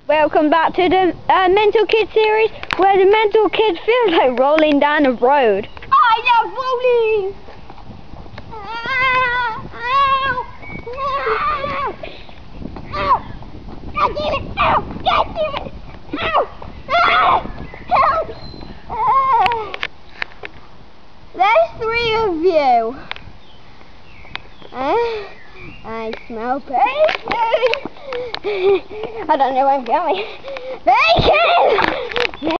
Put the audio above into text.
Welcome back to the Mental Kid series, where the mental kid feels like rolling down the road. I love rolling! Ow! Ow! God damn it! Ow! God damn it! Ow! Help! There's 3 of you. I smell bacon. I don't know where I'm going. Bacon!